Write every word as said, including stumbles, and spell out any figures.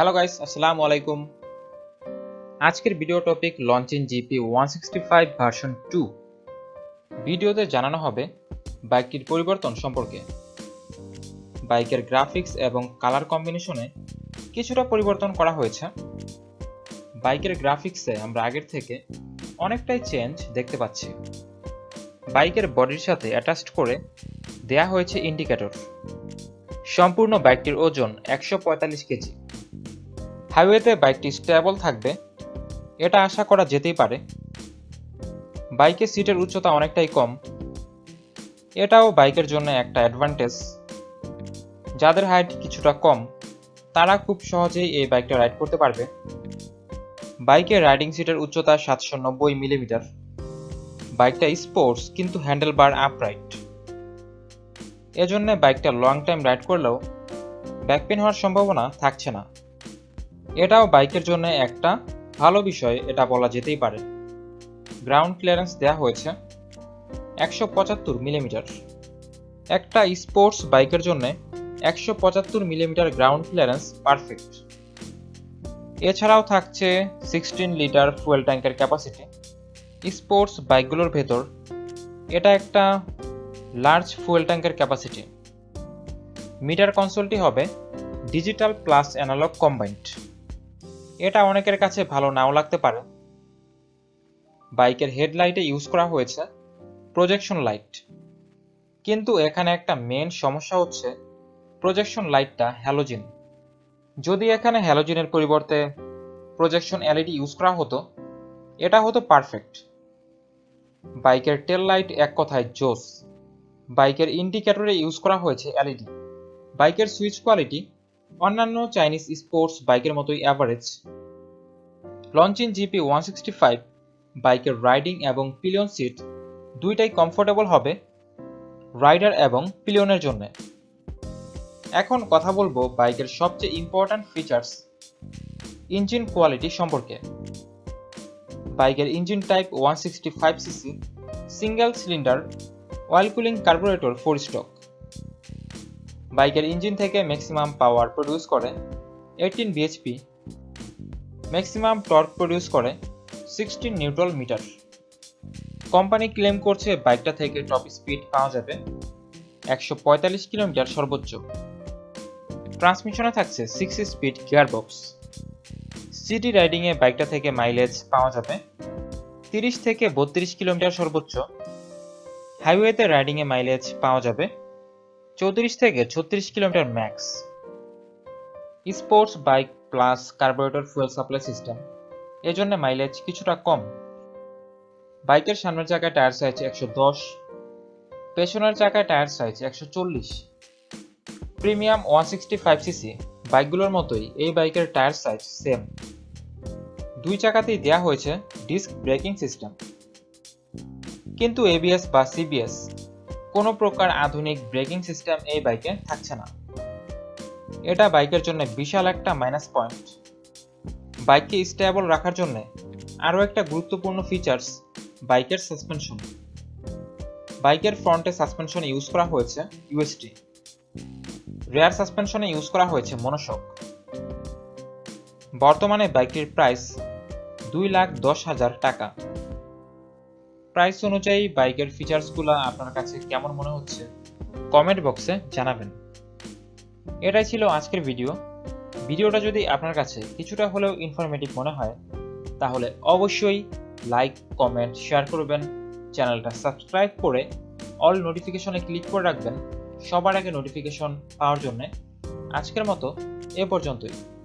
Hello guys, আসসালামু আলাইকুম। আজকের video topic Loncin GP one sixty five version two. ভিডিওতে জানানো হবে বাইকটির পরিবর্তন সম্পর্কে। বাইকের গ্রাফিক্স এবং কালার কম্বিনেশনে কিছুটা পরিবর্তন করা হয়েছে। বাইকের গ্রাফিক্সে আমরা আগের থেকে অনেকটাই চেঞ্জ দেখতে পাচ্ছি। বাইকের বডির সাথে অ্যাটাচড করে দেয়া হয়েছে ইন্ডিকেটর। সম্পূর্ণ বাইকটির ওজন একশো পঁয়তাল্লিশ কেজি। হাইওয়েতে বাইকটি স্টেবল থাকবে এটা আশা করা যেতেই পারে। বাইকের সিটের উচ্চতা অনেকটাই কম, এটাও বাইকের জন্য একটা অ্যাডভান্টেজ। যাদের হাইট কিছুটা কম তারা খুব সহজেই এই বাইকটা রাইড করতে পারবে। বাইকের রাইডিং সিটের উচ্চতা সাতশো নব্বই মিলিমিটার। বাইকটা স্পোর্টস কিন্তু হ্যান্ডেল বার আপরাইট, এজন্য বাইকটা লং টাইম রাইড করলেও ব্যাক পেন হওয়ার সম্ভাবনা থাকছে না। এটাও বাইকের জন্য একটা ভালো বিষয়, এটা বলা যেতেই পারে। গ্রাউন্ড ক্লিয়ারেন্স দেওয়া হয়েছে একশো পঁচাত্তর মিলিমিটার। একটা স্পোর্টস বাইকের জন্য একশো পঁচাত্তর মিলিমিটার গ্রাউন্ড ক্লিয়ারেন্স পারফেক্ট। এছাড়াও থাকছে সিক্সটিন লিটার ফুয়েল ট্যাঙ্কের ক্যাপাসিটি। স্পোর্টস বাইকগুলোর ভেতর এটা একটা লার্জ ফুয়েল ট্যাঙ্কের ক্যাপাসিটি। মিটার কনসোলটি হবে ডিজিটাল প্লাস অ্যানালগ কম্বাইন্ড। এটা অনেকের কাছে ভালো নাও লাগতে পারে। বাইকের হেডলাইটে ইউজ করা হয়েছে প্রজেকশন লাইট, কিন্তু এখানে একটা মেন সমস্যা হচ্ছে প্রজেকশন লাইটটা হ্যালোজেন। যদি এখানে হ্যালোজেনের পরিবর্তে প্রজেকশন এলইডি ইউজ করা হতো এটা হতো পারফেক্ট। বাইকের টেল লাইট এক কথায় জোস। বাইকের ইন্ডিকেটরে ইউজ করা হয়েছে এলইডি। বাইকের সুইচ কোয়ালিটি অন্যান্য চাইনিজ স্পোর্টস বাইকের মতোই average. Loncin GP one sixty five বাইকের রাইডিং এবং পিলিয়ন সিট দুইটাই কমফোর্টেবল হবে রাইডার এবং পিলিয়নের জন্য। এখন কথা বলবো বাইকের সবচেয়ে ইম্পর্ট্যান্ট ফিচার্স ইঞ্জিন কোয়ালিটি সম্পর্কে। বাইকের engine type one sixty five CC single cylinder oil cooling carburettor four stroke. বাইকের ইঞ্জিন থেকে ম্যাক্সিমাম পাওয়ার প্রডিউস করে eighteen BHP. Maximum torque produce করে sixteen newton metre. Company claim করছে বাইকটা থেকে top speed পাওয়া যাবে একশো পঁয়তাল্লিশ কিলোমিটার সর্বোচ্চ। ট্রান্সমিশনে থাকছে সিক্স স্পিড গিয়ারবক্স। সিটি রাইডিংয়ে বাইকটা থেকে মাইলেজ পাওয়া যাবে তিরিশ থেকে বত্রিশ কিলোমিটার সর্বোচ্চ। হাইওয়েতে রাইডিংয়ে মাইলেজ পাওয়া যাবে চৌত্রিশ থেকে ছত্রিশ kilometre max. Sports bike plus carburettor fuel supply system, এজন্য মাইলেজ কিছুটা কম। বাইকের সামনের চাকায় টায়ার সাইজ একশো দশ, পেছনের চাকায় টায়ার সাইজ একশো চল্লিশ। Premium one sixty five CC বাইকগুলোর মতোই এই বাইকের টায়ার সাইজ সেম। দুই চাকাতেই দেয়া হয়েছে ডিস্ক ব্রেকিং সিস্টেম, কিন্তু এবিএস বা সিবিএস কোনো প্রকার আধুনিক ব্রেকিং সিস্টেম এই বাইকে থাকছে না। এটা বাইকের জন্য বিশাল একটা মাইনাস পয়েন্ট। বাইককে স্টেবল রাখার জন্য আরও একটা গুরুত্বপূর্ণ ফিচার্স বাইকের সাসপেনশন। বাইকের ফ্রন্টে সাসপেনশনে ইউজ করা হয়েছে ইউএসটি। রেয়ার সাসপেনশনে ইউজ করা হয়েছে মনোশক। বর্তমানে বাইকটির প্রাইস দুই লাখ দশ হাজার টাকা। প্রাইস অনুযায়ী বাইকের ফিচার্সগুলো আপনার কাছে কেমন মনে হচ্ছে কমেন্ট বক্সে জানাবেন। এটাই ছিল আজকের ভিডিও। ভিডিওটা যদি আপনার কাছে কিছুটা হলেও ইনফরমেটিভ মনে হয় তাহলে অবশ্যই লাইক কমেন্ট শেয়ার করবেন। চ্যানেলটা সাবস্ক্রাইব করে অল নোটিফিকেশনে ক্লিক করে রাখবেন সবার আগে নোটিফিকেশন পাওয়ার জন্য। আজকের মতো এ পর্যন্তই।